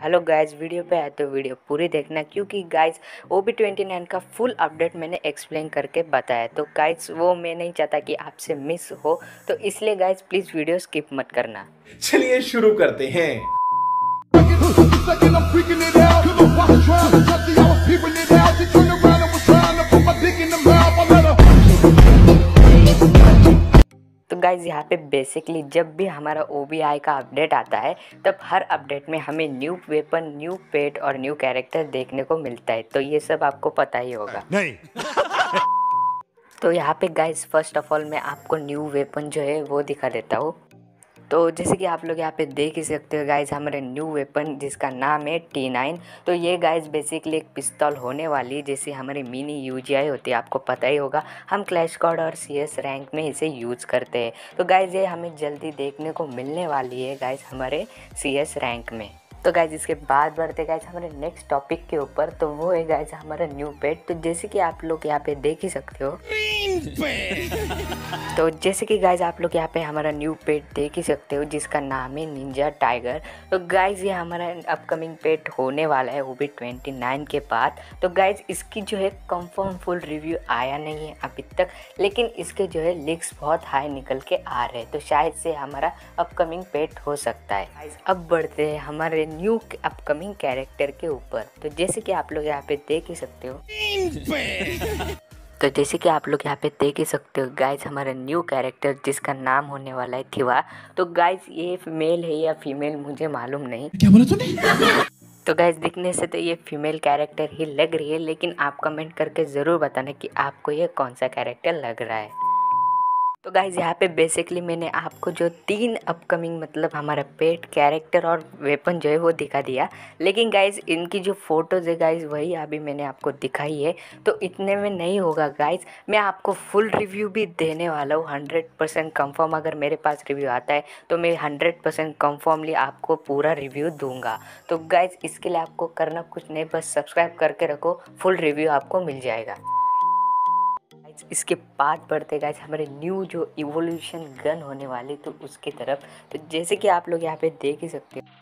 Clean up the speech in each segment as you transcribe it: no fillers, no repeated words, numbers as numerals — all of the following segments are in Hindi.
हेलो गाइज, वीडियो पे आए तो वीडियो पूरी देखना क्योंकि गाइज OB29 का फुल अपडेट मैंने एक्सप्लेन करके बताया। तो गाइज वो मैं नहीं चाहता कि आपसे मिस हो, तो इसलिए गाइज प्लीज़ वीडियो स्किप मत करना। चलिए शुरू करते हैं। तो गाइज़ यहाँ पे बेसिकली जब भी हमारा OBI का अपडेट आता है तब हर अपडेट में हमें न्यू वेपन, न्यू पेट और न्यू कैरेक्टर देखने को मिलता है। तो ये सब आपको पता ही होगा। नहीं। तो यहाँ पे गाइज़ फर्स्ट ऑफ ऑल मैं आपको न्यू वेपन जो है वो दिखा देता हूँ। तो जैसे कि आप लोग यहाँ पे देख ही सकते हो गाइज, हमारे न्यू वेपन जिसका नाम है T9। तो ये गाइज बेसिकली एक पिस्तौल होने वाली है, जैसे हमारी मिनी UGI होती है, आपको पता ही होगा। हम क्लैश स्क्वाड और CS रैंक में इसे यूज़ करते हैं। तो गाइज ये हमें जल्दी देखने को मिलने वाली है गाइज हमारे CS रैंक में। तो गाइज इसके बाद बढ़ते गाइज हमारे नेक्स्ट टॉपिक के ऊपर, तो वो है गाइज हमारा न्यू पेट। तो जैसे कि आप लोग यहाँ पे देख ही सकते हो तो जैसे कि गाइज आप लोग यहाँ पे हमारा न्यू पेट देख ही सकते हो जिसका नाम है निंजा टाइगर। तो गाइज ये हमारा अपकमिंग पेट होने वाला है OB29 के बाद। तो गाइज इसकी जो है कंफर्म फुल रिव्यू आया नहीं है अभी तक, लेकिन इसके जो है लीक्स बहुत हाई निकल के आ रहे हैं। तो शायद से हमारा अपकमिंग पेट हो सकता है। गाइज अब बढ़ते हैं हमारे न्यू अपकमिंग कैरेक्टर के ऊपर। तो जैसे कि आप लोग यहाँ पे देख ही सकते हो गाइज हमारा न्यू कैरेक्टर जिसका नाम होने वाला है थिवा। तो गाइज ये मेल है या फीमेल मुझे मालूम नहीं। क्या बोला तूने? तो गाइज दिखने से तो ये फीमेल कैरेक्टर ही लग रही है, लेकिन आप कमेंट करके ज़रूर बताना कि आपको ये कौन सा कैरेक्टर लग रहा है। तो गाइज़ यहाँ पे बेसिकली मैंने आपको जो 3 अपकमिंग मतलब हमारा पेट, कैरेक्टर और वेपन जो है वो दिखा दिया, लेकिन गाइज़ इनकी जो फ़ोटोज़ है गाइज़ वही अभी मैंने आपको दिखाई है। तो इतने में नहीं होगा गाइज़, मैं आपको फुल रिव्यू भी देने वाला हूँ 100% कंफर्म। अगर मेरे पास रिव्यू आता है तो मैं 100% कंफर्मली आपको पूरा रिव्यू दूंगा। तो गाइज़ इसके लिए आपको करना कुछ नहीं, बस सब्सक्राइब करके रखो, फुल रिव्यू आपको मिल जाएगा। इसके बाद बढ़ते गाइस हमारे न्यू जो इवोल्यूशन गन होने वाली तो उसकी तरफ। तो जैसे कि आप लोग यहाँ पे देख ही सकते हो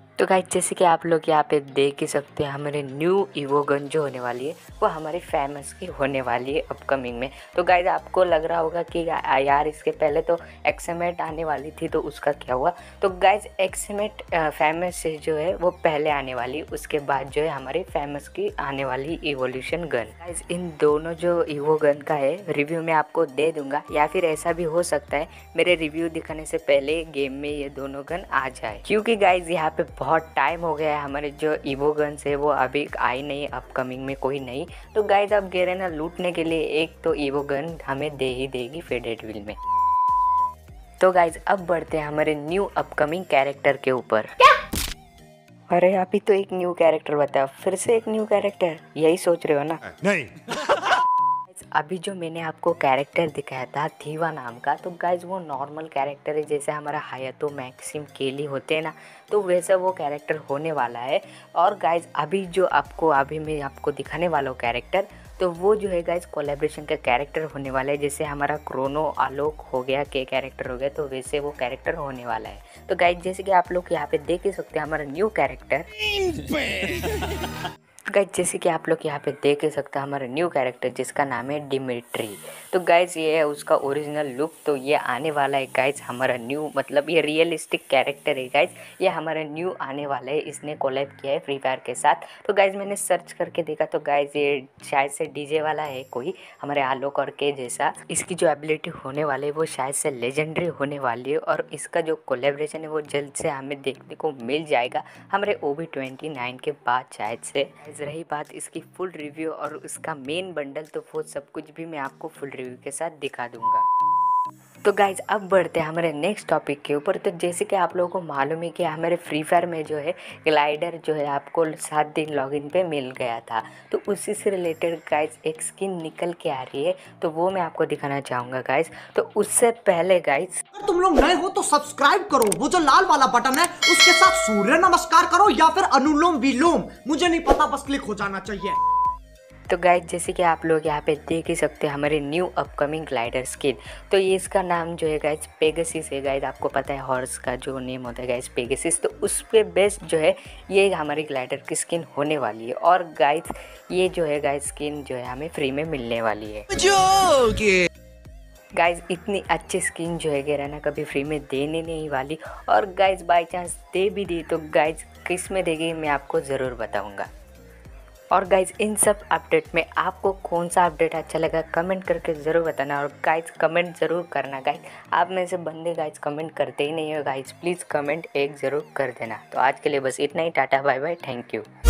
हमारे न्यू इवो गन जो होने वाली है वो हमारी फेमस की होने वाली है अपकमिंग में। तो गाइज आपको लग रहा होगा कि यार इसके पहले तो एक्समेट आने वाली थी तो उसका क्या हुआ। तो गाइज एक्समेट फेमस से जो है वो पहले आने वाली, उसके बाद जो है हमारी फेमस की आने वाली इवोल्यूशन गन। गाइज इन दोनों जो इवो गन का है रिव्यू मैं आपको दे दूंगा, या फिर ऐसा भी हो सकता है मेरे रिव्यू दिखाने से पहले गेम में ये दोनों गन आ जाए, क्योंकि गाइज यहाँ पे बहुत टाइम हो गया है। हमारे जो इवो गन्स है वो अभी आई नहीं, अपकमिंग में कोई नहीं। तो गाइज अब गेरेना लूटने के लिए एक तो इवो गन हमें दे ही देगी फेडेड व्हील में। तो गाइज अब बढ़ते हैं हमारे न्यू अपकमिंग कैरेक्टर के ऊपर। अरे अभी तो एक न्यू कैरेक्टर बताओ, फिर से एक न्यू कैरेक्टर, यही सोच रहे हो ना? नहीं। अभी जो मैंने आपको कैरेक्टर दिखाया था थीवा नाम का, तो गाइज वो नॉर्मल कैरेक्टर है, जैसे हमारा हायातो, मैक्सिम, केली होते हैं ना, तो वैसा वो कैरेक्टर होने वाला है। और गाइज अभी मैं आपको दिखाने वाला हूँ कैरेक्टर, तो वो जो है गाइज कोलैबोरेशन का कैरेक्टर होने वाला है। जैसे हमारा क्रोनो आलोक हो गया, के कैरेक्टर हो गया, तो वैसे वो कैरेक्टर होने वाला है। तो गाइज जैसे कि आप लोग यहाँ पे देख ही सकते हैं हमारा न्यू कैरेक्टर गाइज जैसे कि आप लोग यहाँ पे देख सकते हैं हमारा न्यू कैरेक्टर जिसका नाम है डिमिट्री। तो गाइज ये है उसका ओरिजिनल लुक। तो ये आने वाला है गाइज हमारा न्यू, मतलब ये रियलिस्टिक कैरेक्टर है गाइज, ये हमारा न्यू आने वाला है। इसने कोलैब किया है फ्री फायर के साथ। तो गाइज मैंने सर्च करके देखा तो गाइज ये शायद से डीजे वाला है कोई, हमारे आलोक और के जैसा। इसकी जो एबिलिटी होने वाली है वो शायद से लेजेंडरी होने वाली है, और इसका जो कोलैबोरेशन है वो जल्द से हमें देखने को मिल जाएगा हमारे OB29 के बाद शायद से। रही बात इसकी फुल रिव्यू और उसका मेन बंडल, तो वो सब कुछ भी मैं आपको फुल रिव्यू के साथ दिखा दूंगा। तो गाइज अब बढ़ते हैं हमारे नेक्स्ट टॉपिक के ऊपर। तो जैसे कि आप लोगों को मालूम है कि हमारे फ्री फायर में जो है ग्लाइडर जो है आपको 7 दिन लॉगिन पे मिल गया था, तो उसी से रिलेटेड गाइज एक स्किन निकल के आ रही है, तो वो मैं आपको दिखाना चाहूँगा गाइज। तो उससे पहले गाइज अगर तुम लोग नए हो तो सब्सक्राइब करो, वो जो लाल वाला बटन है उसके साथ सूर्य नमस्कार करो या फिर अनुलोम विलोम, मुझे नहीं पता, बस क्लिक हो जाना चाहिए। तो गाइज जैसे कि आप लोग यहाँ पे देख ही सकते हैं हमारे न्यू अपकमिंग ग्लाइडर स्किन। तो ये इसका नाम जो है गाइज पेगासिस है गाइज। आपको पता है हॉर्स का जो नेम होता है गाइज पेगासिस, तो उस पे बेस्ड जो है ये हमारी ग्लाइडर की स्किन होने वाली है। और गाइज ये जो है गाइज स्किन जो है हमें फ्री में मिलने वाली है। गाइज इतनी अच्छी स्किन जो है गेराना कभी फ्री में देने नहीं वाली, और गाइज बाय चांस दे भी दी तो गाइज किस में देगी मैं आपको ज़रूर बताऊंगा। और गाइज इन सब अपडेट में आपको कौन सा अपडेट अच्छा लगा कमेंट करके ज़रूर बताना। और गाइज कमेंट ज़रूर करना गाइज, आप में से बंदे गाइज कमेंट करते ही नहीं हो गाइज, प्लीज़ कमेंट एक ज़रूर कर देना। तो आज के लिए बस इतना ही, tata bye bye, thank you.